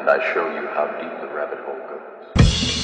and I show you how deep the rabbit hole goes.